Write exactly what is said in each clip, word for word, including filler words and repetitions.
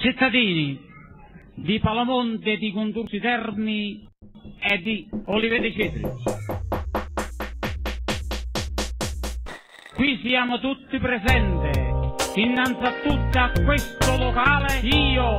Cittadini di Palamonte, di Condursi Terni e di Olivete Cedri, qui siamo tutti presenti. Innanzitutto a questo locale io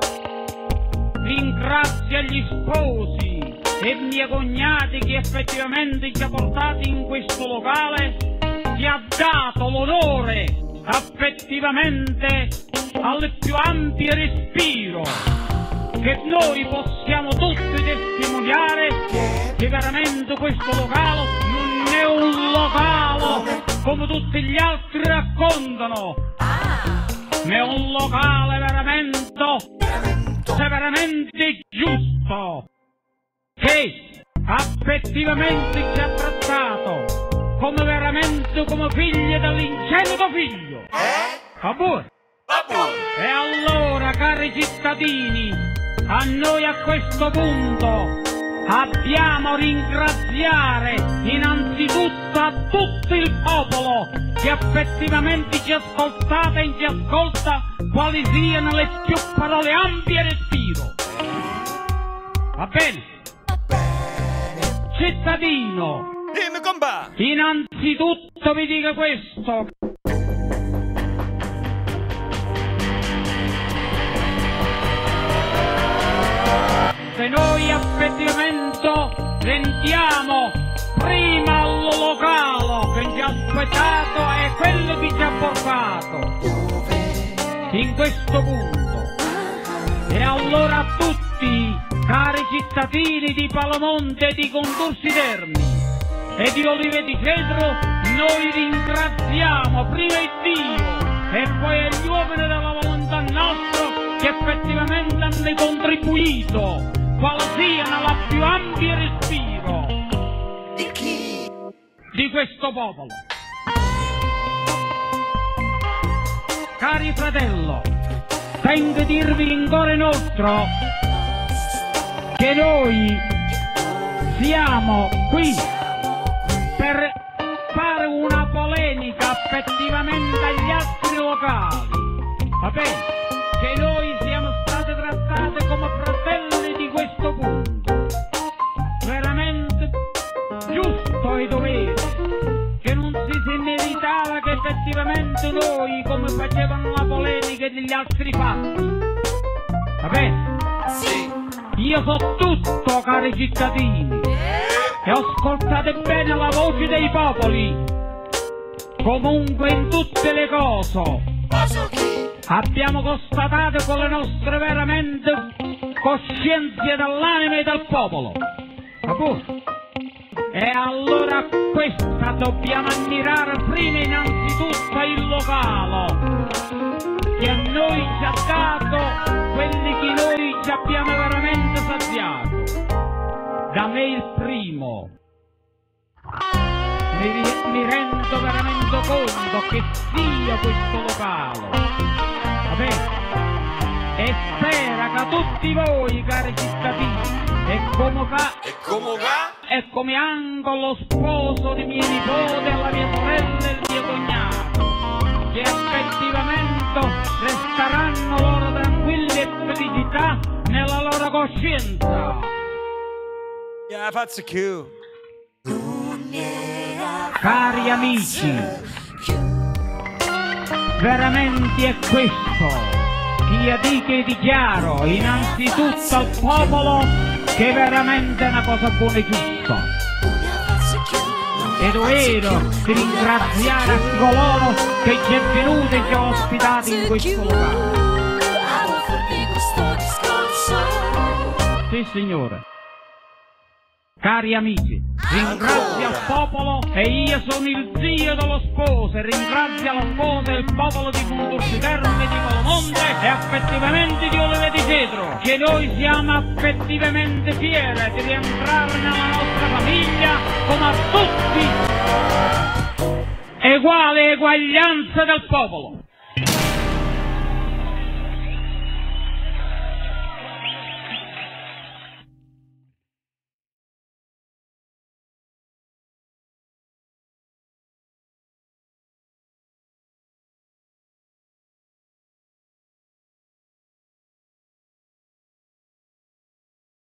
ringrazio gli sposi e miei cognati che effettivamente ci ha portati in questo locale, ci ha dato l'onore effettivamente al più ampio respiro, che noi possiamo tutti testimoniare che veramente questo locale non è un locale come tutti gli altri raccontano, ma è un locale veramente, veramente giusto, che effettivamente ci ha trattato come veramente come figli dell'ingenuo figlio. Va buono? E allora, cari cittadini, a noi a questo punto abbiamo a ringraziare innanzitutto a tutto il popolo che effettivamente ci ascoltate e ci ascolta, quali siano le più parole ampie e respiro. Va bene? Cittadino, dimmi compà, innanzitutto vi dico questo. Se noi effettivamente rendiamo prima al locale che ci ha aspettato e quello che ci ha portato in questo punto, e allora a tutti, cari cittadini di Palamonte, di Condursi Terni e di Olivete Cedro, noi ringraziamo prima il Dio e poi gli uomini della volontà nostra che effettivamente hanno contribuito quale siano la più ampia respiro di chi? Di questo popolo. Cari fratello, tengo a dirvi in cuore nostro che noi siamo qui per fare una polemica effettivamente agli altri locali. Va bene? Che noi siamo stati trattati come fratelli di questo punto, veramente giusto e dovere, che non si, si meritava che effettivamente noi, come facevano la polemica degli altri fatti. Va bene? Sì. Io so tutto, cari cittadini, e ascoltate bene la voce dei popoli. Comunque in tutte le cose abbiamo constatato con le nostre veramente coscienze dell'anima e del popolo. E allora questa dobbiamo ammirare prima innanzitutto il locale che a noi ci ha dato quelli che noi ci abbiamo veramente saziato. Da me il primo. Mi, mi rendo veramente conto che sia questo locale. Vabbè? E spera che tutti voi, cari cittadini, e come fa, e come va, e come anche lo sposo di mio nipote, la mia sorella e il mio cognato, che effettivamente resteranno loro tranquilli e felicità nella loro coscienza. Ja, faccio più. Cari amici, veramente è questo che io dico e dichiaro innanzitutto al popolo che veramente è una cosa buona e giusta. E dovero di ringraziare a coloro che ci è venuto e ci ha ospitati in questo locale. Sì, signore. Cari amici, ringrazio al popolo e io sono il zio dello sposo, e ringrazio la sposa e il popolo di Condursi Terni, di Palamonte e effettivamente di Olivete Cedro, che noi siamo effettivamente fieri di rientrare nella nostra famiglia come a tutti, eguale eguaglianza del popolo.